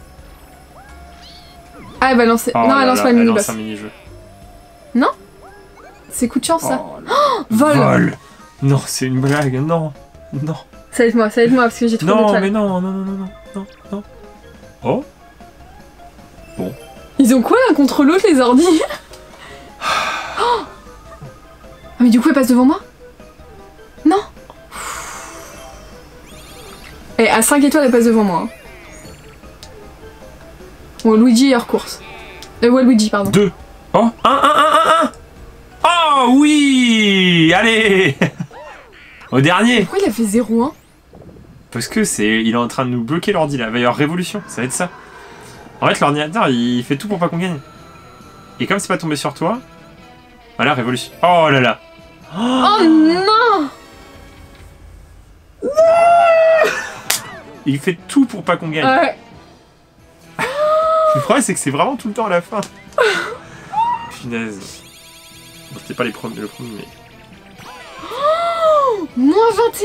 [SPEAKER 2] Ah elle va lancer...
[SPEAKER 1] Oh
[SPEAKER 2] non
[SPEAKER 1] là
[SPEAKER 2] elle lance
[SPEAKER 1] là,
[SPEAKER 2] pas le
[SPEAKER 1] elle
[SPEAKER 2] mini-boss.
[SPEAKER 1] lance un mini-jeu.
[SPEAKER 2] C'est coup de chance ça.
[SPEAKER 1] Oh, là.
[SPEAKER 2] Vol.
[SPEAKER 1] Vol. Non, c'est une blague, non. Non.
[SPEAKER 2] Ça va être moi parce que j'ai trop
[SPEAKER 1] Non,
[SPEAKER 2] d'étoiles.
[SPEAKER 1] mais non, non, non, non, non, non, non. Oh. Bon.
[SPEAKER 2] Ils ont quoi l'un contre l'autre les ordi? Oh ah mais du coup elle passe devant moi? Non. Et à 5 étoiles elle passe devant moi. Hein. Bon Luigi est hors course. Waluigi pardon.
[SPEAKER 1] 2. Oh. 1. Oh oui. Allez. Au dernier.
[SPEAKER 2] Pourquoi il a fait 0-1?
[SPEAKER 1] Parce que il est en train de nous bloquer l'ordi là. Il va y avoir révolution, ça va être ça. En fait, l'ordinateur il fait tout pour pas qu'on gagne. Et comme c'est pas tombé sur toi, voilà, révolution. Oh là là.
[SPEAKER 2] Oh non!
[SPEAKER 1] Il fait tout pour pas qu'on gagne.
[SPEAKER 2] Ouais.
[SPEAKER 1] Le problème c'est que c'est vraiment tout le temps à la fin. Punaise. Bon, c'était pas le premier, mais...
[SPEAKER 2] Oh, moins 21.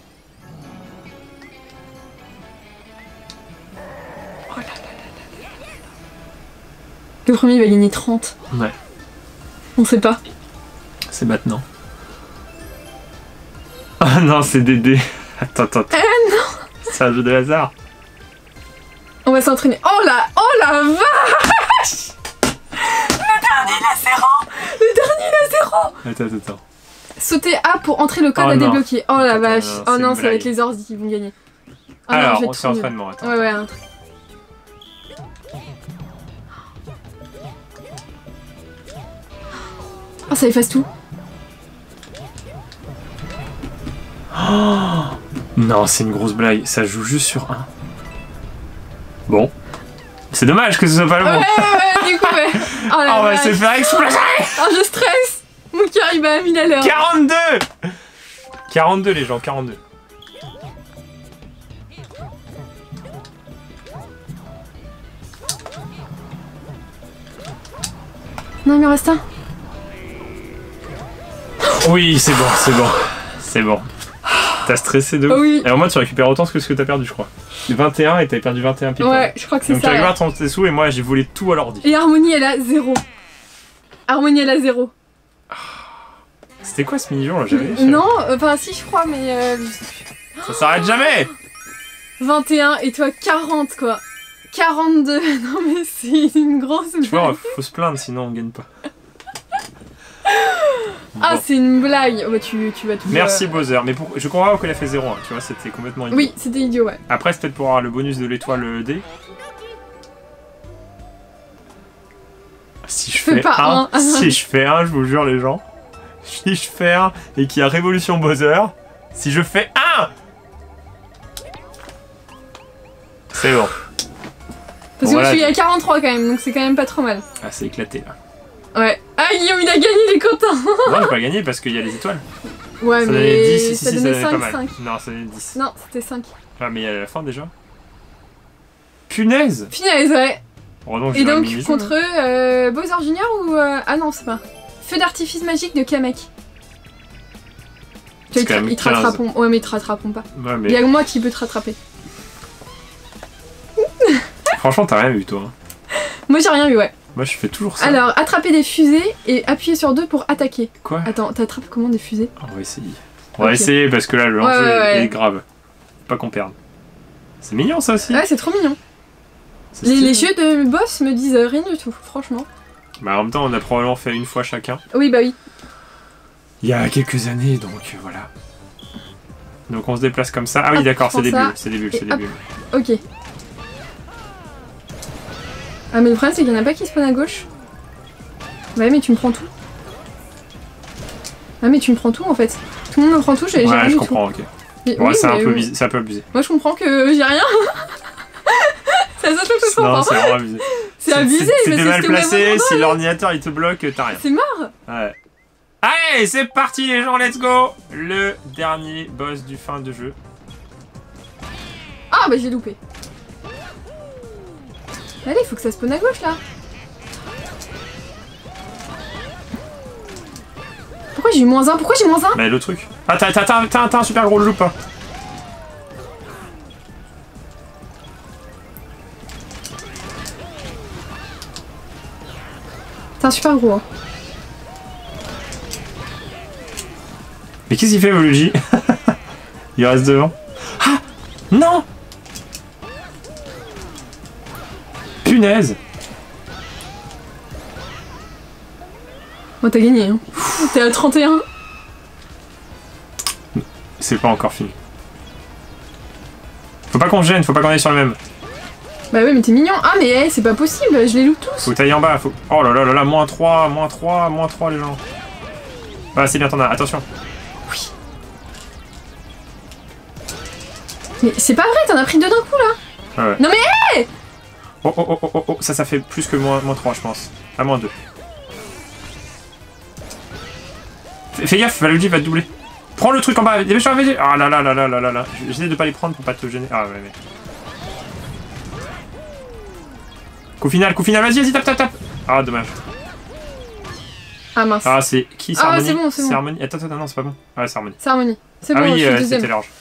[SPEAKER 2] Oh là là là là là. Le premier va gagner 30.
[SPEAKER 1] Ouais.
[SPEAKER 2] On sait pas.
[SPEAKER 1] C'est maintenant. Oh non, c'est des dés. Attends, attends.
[SPEAKER 2] Non.
[SPEAKER 1] C'est un jeu de hasard.
[SPEAKER 2] On va s'entraîner. Oh la vache. Le dernier, il a 0. Le dernier, il a 0.
[SPEAKER 1] Attends, attends.
[SPEAKER 2] Sauter A pour entrer le code
[SPEAKER 1] Oh
[SPEAKER 2] à
[SPEAKER 1] non.
[SPEAKER 2] débloquer. Oh la
[SPEAKER 1] Attends,
[SPEAKER 2] vache.
[SPEAKER 1] non,
[SPEAKER 2] Oh
[SPEAKER 1] c'est
[SPEAKER 2] non,
[SPEAKER 1] une
[SPEAKER 2] ça va être
[SPEAKER 1] blague.
[SPEAKER 2] les ordi qui vont gagner. Oh non,
[SPEAKER 1] Alors,
[SPEAKER 2] je vais
[SPEAKER 1] on
[SPEAKER 2] être
[SPEAKER 1] fait
[SPEAKER 2] trop nulle.
[SPEAKER 1] entraînement, attends.
[SPEAKER 2] Ouais, ouais. Oh, ça efface tout.
[SPEAKER 1] Oh non, c'est une grosse blague. Ça joue juste sur un. Bon. C'est dommage que ce soit pas le bon.
[SPEAKER 2] Ouais, du coup, ouais. Oh la
[SPEAKER 1] On va
[SPEAKER 2] vache.
[SPEAKER 1] se faire exploser.
[SPEAKER 2] Oh, je stresse. Mon cœur, il bat à 1000 à l'heure.
[SPEAKER 1] 42. 42 les gens, 42.
[SPEAKER 2] Non, il me reste un.
[SPEAKER 1] Oui, c'est bon, c'est bon. C'est bon. T'as stressé de ouf.
[SPEAKER 2] Oh oui.
[SPEAKER 1] Et au moins tu récupères autant que ce que t'as perdu, je crois. 21 et t'avais perdu 21 piques.
[SPEAKER 2] Ouais, je crois que c'est
[SPEAKER 1] Donc tu
[SPEAKER 2] ça.
[SPEAKER 1] récupères ton tes sous et moi j'ai volé tout à l'ordi.
[SPEAKER 2] Et Harmonie, elle a 0. Harmonie, elle a 0.
[SPEAKER 1] C'était quoi ce mini-jeu là? J'avais
[SPEAKER 2] Non, enfin si, je crois, mais...
[SPEAKER 1] Ça s'arrête jamais.
[SPEAKER 2] 21 et toi 40, quoi. 42. Non, mais c'est une grosse
[SPEAKER 1] Tu vois,
[SPEAKER 2] blague.
[SPEAKER 1] faut se plaindre sinon on gagne pas.
[SPEAKER 2] Ah,
[SPEAKER 1] Bon.
[SPEAKER 2] c'est une blague. Oh, bah, tu vas tout...
[SPEAKER 1] Merci Bowser, mais je comprends pas qu'elle a fait 0, hein. Tu vois, c'était complètement idiot.
[SPEAKER 2] Oui, c'était idiot, ouais.
[SPEAKER 1] Après, c'est peut-être pour avoir le bonus de l'étoile D. Si je
[SPEAKER 2] Fais
[SPEAKER 1] fais
[SPEAKER 2] pas un.
[SPEAKER 1] si je fais un, je vous jure les gens, si je fais un et qu'il y a Révolution Bowser, si je fais un, c'est bon.
[SPEAKER 2] Parce
[SPEAKER 1] Bon,
[SPEAKER 2] que moi,
[SPEAKER 1] voilà.
[SPEAKER 2] je suis à 43 quand même, donc c'est quand même pas trop mal.
[SPEAKER 1] Ah, c'est éclaté là.
[SPEAKER 2] Ouais. Ah, Guillaume, il a gagné, il est content.
[SPEAKER 1] Non, j'ai pas gagné parce qu'il y a les étoiles.
[SPEAKER 2] Ouais,
[SPEAKER 1] Ça
[SPEAKER 2] mais
[SPEAKER 1] donnait 10, si,
[SPEAKER 2] ça
[SPEAKER 1] si, ça
[SPEAKER 2] donnait
[SPEAKER 1] donnait pas
[SPEAKER 2] 5,
[SPEAKER 1] mal.
[SPEAKER 2] 5.
[SPEAKER 1] Non, ça donnait 10.
[SPEAKER 2] Non, c'était 5.
[SPEAKER 1] Ah, mais il y a la fin déjà. Punaise!
[SPEAKER 2] Finesse, ouais.
[SPEAKER 1] Heureusement que
[SPEAKER 2] Et
[SPEAKER 1] j'ai un
[SPEAKER 2] donc,
[SPEAKER 1] mini-jeu,
[SPEAKER 2] contre Bowser Junior ou... Ah non, c'est pas. Feu d'artifice magique de Kamek. Tu
[SPEAKER 1] C'est
[SPEAKER 2] vois,
[SPEAKER 1] quand même
[SPEAKER 2] ils te
[SPEAKER 1] 15.
[SPEAKER 2] rattraperont. Ouais, mais ils te rattraperont pas.
[SPEAKER 1] Ouais,
[SPEAKER 2] Il y
[SPEAKER 1] mais
[SPEAKER 2] a que moi qui peux te rattraper.
[SPEAKER 1] franchement, t'as rien vu toi.
[SPEAKER 2] Moi, j'ai rien eu, ouais.
[SPEAKER 1] Moi, je fais toujours ça.
[SPEAKER 2] Alors, attraper des fusées et appuyer sur 2 pour attaquer.
[SPEAKER 1] Quoi?
[SPEAKER 2] Attends, t'attrapes comment des fusées?
[SPEAKER 1] On va essayer. On va
[SPEAKER 2] Ok.
[SPEAKER 1] essayer parce que là, le
[SPEAKER 2] Ouais,
[SPEAKER 1] enjeu
[SPEAKER 2] ouais.
[SPEAKER 1] est grave. Faut pas qu'on perde. C'est mignon ça aussi.
[SPEAKER 2] Ouais, c'est trop mignon.
[SPEAKER 1] C'est
[SPEAKER 2] Les
[SPEAKER 1] stylé.
[SPEAKER 2] jeux de boss me disent rien du tout, franchement.
[SPEAKER 1] Bah, en même temps, on a probablement fait une fois chacun.
[SPEAKER 2] Oui, bah oui.
[SPEAKER 1] Il y a quelques années, donc voilà. Donc on se déplace comme ça. Ah oui,
[SPEAKER 2] Hop,
[SPEAKER 1] d'accord,
[SPEAKER 2] je
[SPEAKER 1] c'est des
[SPEAKER 2] prends ça,
[SPEAKER 1] bulles, c'est des bulles,
[SPEAKER 2] et
[SPEAKER 1] c'est des
[SPEAKER 2] hop.
[SPEAKER 1] bulles.
[SPEAKER 2] Ok. Ah, mais le problème, c'est qu'il y en a pas qui spawn à gauche. Bah, mais tu me prends tout. Ah, mais tu me prends tout en fait. Tout le monde me prend tout, j'ai rien
[SPEAKER 1] Ouais,
[SPEAKER 2] du
[SPEAKER 1] je
[SPEAKER 2] tout.
[SPEAKER 1] comprends, ok.
[SPEAKER 2] Mais
[SPEAKER 1] Ouais,
[SPEAKER 2] oui,
[SPEAKER 1] c'est un
[SPEAKER 2] mais
[SPEAKER 1] peu
[SPEAKER 2] oui.
[SPEAKER 1] abusé. C'est un peu abusé.
[SPEAKER 2] Moi, je comprends que j'ai rien. C'est la seule chose que je
[SPEAKER 1] Non,
[SPEAKER 2] comprends.
[SPEAKER 1] c'est vraiment abusé.
[SPEAKER 2] C'est abusé,
[SPEAKER 1] Si
[SPEAKER 2] mais
[SPEAKER 1] t'es
[SPEAKER 2] c'est
[SPEAKER 1] mal
[SPEAKER 2] ce que vous
[SPEAKER 1] placé,
[SPEAKER 2] m'avez
[SPEAKER 1] si l'ordinateur il te bloque, t'as rien.
[SPEAKER 2] C'est mort.
[SPEAKER 1] Ouais. Allez, c'est parti les gens, let's go! Le dernier boss du fin de jeu.
[SPEAKER 2] Ah, bah j'ai loupé. Allez, il faut que ça spawn à gauche là. Pourquoi j'ai eu -1? Pourquoi j'ai -1?
[SPEAKER 1] Mais le truc. Ah, t'as un super gros loop, hein.
[SPEAKER 2] C'est un super gros. Hein.
[SPEAKER 1] Mais qu'est-ce qu'il fait, Voluji? Il reste devant. Ah! Non! Punaise!
[SPEAKER 2] Moi, t'as gagné. Hein. T'es à 31.
[SPEAKER 1] C'est pas encore fini. Faut pas qu'on se gêne, faut pas qu'on aille sur le même.
[SPEAKER 2] Bah oui, mais t'es mignon. Ah, mais hey, c'est pas possible, je les loue tous.
[SPEAKER 1] Faut que t'ailles en bas, faut... Oh là là là là, -3, -3, -3 les gens. Voilà, c'est bien, t'en as, attention.
[SPEAKER 2] Oui. Mais c'est pas vrai, t'en as pris 2 d'un coup là.
[SPEAKER 1] Ah ouais.
[SPEAKER 2] Non mais
[SPEAKER 1] Oh oh oh oh oh, oh, ça fait plus que -3 je pense. À -2. Fais gaffe, Valuigi va te doubler. Prends le truc en bas, dépêche-toi, vas-y. Ah là là là là là là là. J'essaie de pas les prendre pour pas te gêner. Ah ouais, mais... Coup final, vas-y, vas-y, tape. Ah, dommage.
[SPEAKER 2] Ah mince.
[SPEAKER 1] Ah, c'est qui? C'est
[SPEAKER 2] Ah,
[SPEAKER 1] Harmony?
[SPEAKER 2] c'est bon, c'est bon.
[SPEAKER 1] Harmony. Attends, non, c'est pas bon. Ah, c'est Harmony.
[SPEAKER 2] C'est Harmonie. C'est
[SPEAKER 1] Ah
[SPEAKER 2] bon,
[SPEAKER 1] oui,
[SPEAKER 2] je suis deuxième.
[SPEAKER 1] c'était large.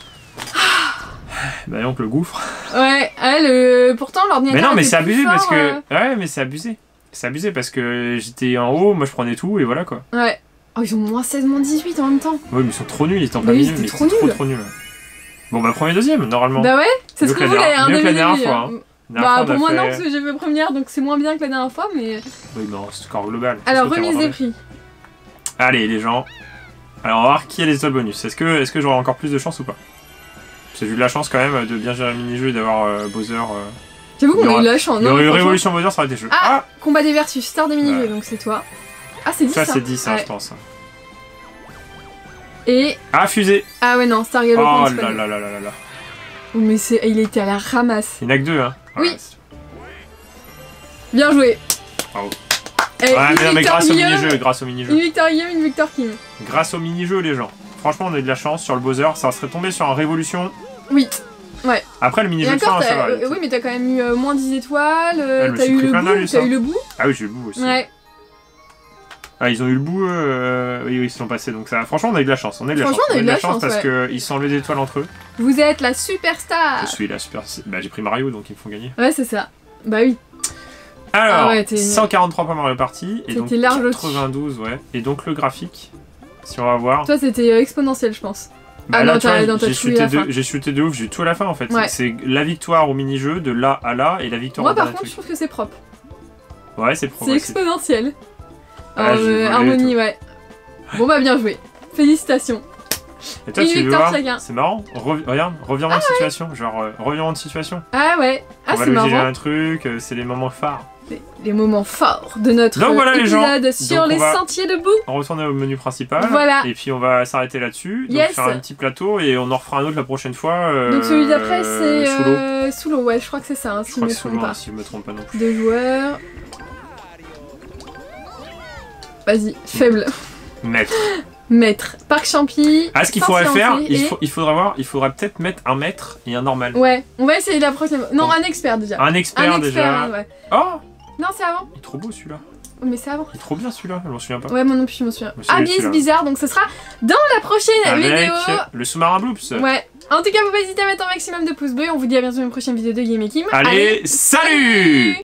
[SPEAKER 1] Bah donc le gouffre.
[SPEAKER 2] Ouais, pourtant l'ordinateur.
[SPEAKER 1] Mais non, mais
[SPEAKER 2] était
[SPEAKER 1] c'est
[SPEAKER 2] plus
[SPEAKER 1] abusé
[SPEAKER 2] fort,
[SPEAKER 1] parce que... Ouais, mais c'est abusé. C'est abusé parce que j'étais en haut, moi je prenais tout et voilà quoi.
[SPEAKER 2] Ouais. Oh, ils ont moins 16, moins 18 en même temps.
[SPEAKER 1] Oui, mais ils sont trop nuls, ils étaient en plein
[SPEAKER 2] Oui,
[SPEAKER 1] milieu,
[SPEAKER 2] c'était
[SPEAKER 1] mais
[SPEAKER 2] trop
[SPEAKER 1] trop
[SPEAKER 2] nul.
[SPEAKER 1] trop nuls. Ouais. Bon, bah, premier, deuxième, normalement.
[SPEAKER 2] Bah ouais, c'est ce
[SPEAKER 1] Mieux
[SPEAKER 2] que
[SPEAKER 1] que
[SPEAKER 2] vous
[SPEAKER 1] la
[SPEAKER 2] voulez,
[SPEAKER 1] dernière-
[SPEAKER 2] hein,
[SPEAKER 1] mieux que la dernière
[SPEAKER 2] demi-vie,
[SPEAKER 1] fois,
[SPEAKER 2] hein.
[SPEAKER 1] hein. La dernière
[SPEAKER 2] Bah
[SPEAKER 1] fois, on
[SPEAKER 2] pour
[SPEAKER 1] a
[SPEAKER 2] moi
[SPEAKER 1] fait-
[SPEAKER 2] non, parce que j'ai fait première, donc c'est moins bien que la dernière fois, mais...
[SPEAKER 1] Oui, mais c'est score global.
[SPEAKER 2] Alors,
[SPEAKER 1] C'est ce que
[SPEAKER 2] remise
[SPEAKER 1] tu as
[SPEAKER 2] des prix.
[SPEAKER 1] Allez, les gens. Alors, on va voir qui a les étoiles bonus. Est-ce que j'aurai encore plus de chance ou pas? J'ai eu de la chance quand même de bien gérer le mini-jeu et d'avoir Bowser.
[SPEAKER 2] J'avoue
[SPEAKER 1] il y
[SPEAKER 2] qu'on a
[SPEAKER 1] aura-
[SPEAKER 2] eu de la chance,
[SPEAKER 1] Il y
[SPEAKER 2] non
[SPEAKER 1] aurait eu
[SPEAKER 2] franchement.
[SPEAKER 1] Révolution Bowser, ça aurait été jeu.
[SPEAKER 2] Ah, combat des versus, star des mini-jeux,
[SPEAKER 1] Ouais.
[SPEAKER 2] donc c'est toi. Ah, c'est 10 ça.
[SPEAKER 1] Ça, c'est 10, ça,
[SPEAKER 2] Ouais.
[SPEAKER 1] je pense.
[SPEAKER 2] Et...
[SPEAKER 1] Ah, fusée.
[SPEAKER 2] Ah ouais, non, Star
[SPEAKER 1] Oh
[SPEAKER 2] Galopant, c'est
[SPEAKER 1] là
[SPEAKER 2] pas
[SPEAKER 1] là là là là.
[SPEAKER 2] Oh, mais c'est... il était à la ramasse.
[SPEAKER 1] Il n'y en a que 2, hein.
[SPEAKER 2] Oui. Bien joué.
[SPEAKER 1] Bravo.
[SPEAKER 2] Et
[SPEAKER 1] Ouais, mais non, mais grâce au
[SPEAKER 2] Guillaume,
[SPEAKER 1] mini-jeu, grâce au mini-jeu.
[SPEAKER 2] une victoire Guillaume, une victoire Kim.
[SPEAKER 1] Grâce au mini-jeu, les gens. Franchement, on a eu de la chance sur le Bowser. Ça serait tombé sur un Révolution.
[SPEAKER 2] Oui. Ouais.
[SPEAKER 1] Après, le
[SPEAKER 2] Et
[SPEAKER 1] mini-jeu de
[SPEAKER 2] encore,
[SPEAKER 1] fin, ça va.
[SPEAKER 2] oui, mais t'as quand même eu moins 10 étoiles,
[SPEAKER 1] je me
[SPEAKER 2] t'as
[SPEAKER 1] suis
[SPEAKER 2] eu
[SPEAKER 1] pris
[SPEAKER 2] le
[SPEAKER 1] plein
[SPEAKER 2] bout,
[SPEAKER 1] d'œil, ça.
[SPEAKER 2] t'as eu le bout.
[SPEAKER 1] Ah oui, j'ai eu le bout aussi.
[SPEAKER 2] Ouais.
[SPEAKER 1] Ah, ils ont eu le bout. Oui, ils se sont passés. Donc, ça... franchement, on a eu de la chance. On a eu de la chance.
[SPEAKER 2] Franchement, on a eu de la
[SPEAKER 1] chance
[SPEAKER 2] chance,
[SPEAKER 1] parce
[SPEAKER 2] ouais.
[SPEAKER 1] qu'ils se sont enlevés des étoiles entre eux.
[SPEAKER 2] Vous êtes la superstar.
[SPEAKER 1] Je suis la super. Bah, j'ai pris Mario, donc ils me font gagner.
[SPEAKER 2] Ouais, c'est ça. Bah oui.
[SPEAKER 1] Alors,
[SPEAKER 2] Ah ouais, t'es-
[SPEAKER 1] 143 pour Mario Party. Et donc,
[SPEAKER 2] C'était large au-dessus.
[SPEAKER 1] 92, ouais. Et donc, le graphique, si on va voir.
[SPEAKER 2] Toi, c'était exponentiel, je pense.
[SPEAKER 1] Bah
[SPEAKER 2] Ah
[SPEAKER 1] là,
[SPEAKER 2] non,
[SPEAKER 1] tu vois,
[SPEAKER 2] t'as
[SPEAKER 1] j'ai
[SPEAKER 2] tué la fin.
[SPEAKER 1] chuté de ouf, j'ai eu tout à la fin en fait.
[SPEAKER 2] Ouais.
[SPEAKER 1] C'est la victoire au mini-jeu de là à là et la victoire
[SPEAKER 2] Moi,
[SPEAKER 1] au
[SPEAKER 2] par
[SPEAKER 1] dernier
[SPEAKER 2] contre, je
[SPEAKER 1] truc.
[SPEAKER 2] trouve que c'est propre.
[SPEAKER 1] Ouais, c'est
[SPEAKER 2] C'est
[SPEAKER 1] progressif.
[SPEAKER 2] exponentiel.
[SPEAKER 1] Ah,
[SPEAKER 2] Alors,
[SPEAKER 1] j'ai volé,
[SPEAKER 2] harmonie, ouais. Bon, bah, bien joué. Félicitations.
[SPEAKER 1] Et toi,
[SPEAKER 2] une
[SPEAKER 1] tu veux
[SPEAKER 2] victoire
[SPEAKER 1] voir
[SPEAKER 2] chacun.
[SPEAKER 1] C'est marrant. Regarde, revirement de situation. Genre, revirement de situation.
[SPEAKER 2] Ah ouais. Ah,
[SPEAKER 1] On va
[SPEAKER 2] c'est
[SPEAKER 1] loger
[SPEAKER 2] marrant.
[SPEAKER 1] un truc, c'est les moments phares.
[SPEAKER 2] Les moments forts de notre
[SPEAKER 1] Donc voilà, les gens.
[SPEAKER 2] épisode sur
[SPEAKER 1] Donc,
[SPEAKER 2] les
[SPEAKER 1] on va-
[SPEAKER 2] sentiers debout.
[SPEAKER 1] On retourne au menu principal.
[SPEAKER 2] Voilà.
[SPEAKER 1] Et puis on va s'arrêter là-dessus. Donc
[SPEAKER 2] Yes.
[SPEAKER 1] faire un petit plateau et on en refera un autre la prochaine fois.
[SPEAKER 2] Donc celui d'après, c'est
[SPEAKER 1] sous l'eau.
[SPEAKER 2] sous l'eau. Ouais, je crois que c'est ça, hein,
[SPEAKER 1] Je
[SPEAKER 2] si je
[SPEAKER 1] crois
[SPEAKER 2] me
[SPEAKER 1] que sous
[SPEAKER 2] trompe
[SPEAKER 1] l'eau,
[SPEAKER 2] pas.
[SPEAKER 1] si je me trompe pas non plus.
[SPEAKER 2] 2 joueurs. Vas-y, faible.
[SPEAKER 1] Maître.
[SPEAKER 2] Maître. Parc Champi.
[SPEAKER 1] Ah, ce qu'il
[SPEAKER 2] Force
[SPEAKER 1] faudrait faire,
[SPEAKER 2] lancée et-
[SPEAKER 1] il faudrait voir, il faudrait peut-être mettre un maître et un normal.
[SPEAKER 2] Ouais, on va essayer la prochaine fois. Non, un expert déjà.
[SPEAKER 1] Un expert, déjà.
[SPEAKER 2] ouais.
[SPEAKER 1] Oh,
[SPEAKER 2] Non, c'est avant.
[SPEAKER 1] il est trop beau celui-là.
[SPEAKER 2] Oh, mais c'est avant.
[SPEAKER 1] Il est trop bien celui-là, je m'en souviens pas.
[SPEAKER 2] Ouais, moi non plus, je me souviens.
[SPEAKER 1] Mais c'est
[SPEAKER 2] Ah,
[SPEAKER 1] lui,
[SPEAKER 2] bis
[SPEAKER 1] celui-là.
[SPEAKER 2] bizarre, donc ce sera dans la prochaine
[SPEAKER 1] Avec
[SPEAKER 2] vidéo.
[SPEAKER 1] le sous-marin Bloops.
[SPEAKER 2] Ouais. En tout cas, vous pouvez hésiter à mettre un maximum de pouces bleus. On vous dit à bientôt dans une prochaine vidéo de Game et Kim.
[SPEAKER 1] Allez, salut!